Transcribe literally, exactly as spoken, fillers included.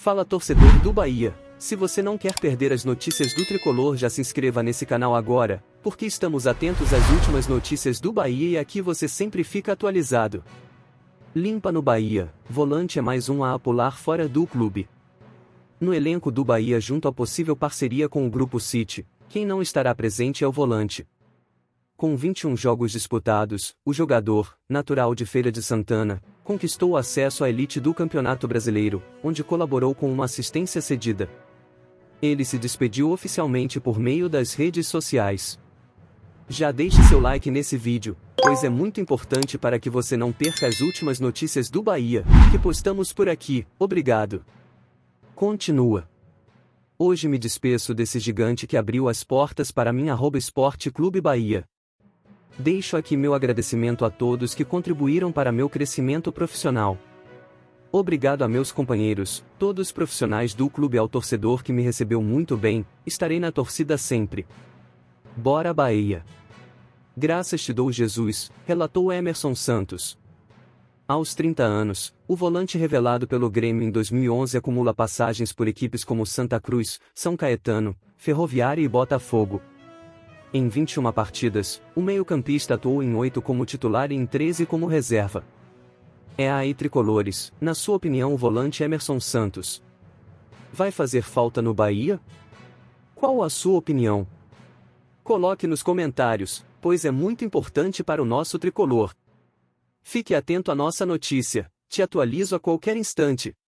Fala, torcedor do Bahia! Se você não quer perder as notícias do tricolor, já se inscreva nesse canal agora, porque estamos atentos às últimas notícias do Bahia e aqui você sempre fica atualizado. Limpa no Bahia, volante é mais um a pular fora do clube. No elenco do Bahia, junto à possível parceria com o Grupo City, quem não estará presente é o volante. Com vinte e um jogos disputados, o jogador, natural de Feira de Santana, conquistou o acesso à elite do Campeonato Brasileiro, onde colaborou com uma assistência cedida. Ele se despediu oficialmente por meio das redes sociais. Já deixe seu like nesse vídeo, pois é muito importante para que você não perca as últimas notícias do Bahia, que postamos por aqui. Obrigado. Continua. Hoje me despeço desse gigante que abriu as portas para mim, arroba Esporte Clube Bahia. Deixo aqui meu agradecimento a todos que contribuíram para meu crescimento profissional. Obrigado a meus companheiros, todos profissionais do clube, ao torcedor que me recebeu muito bem, estarei na torcida sempre. Bora Bahia! Graças te dou, Jesus, relatou Emerson Santos. Aos trinta anos, o volante revelado pelo Grêmio em dois mil e onze acumula passagens por equipes como Santa Cruz, São Caetano, Ferroviária e Botafogo. Em vinte e uma partidas, o meio-campista atuou em oito como titular e em treze como reserva. É aí, tricolores, na sua opinião, o volante Emerson Santos vai fazer falta no Bahia? Qual a sua opinião? Coloque nos comentários, pois é muito importante para o nosso tricolor. Fique atento à nossa notícia, te atualizo a qualquer instante.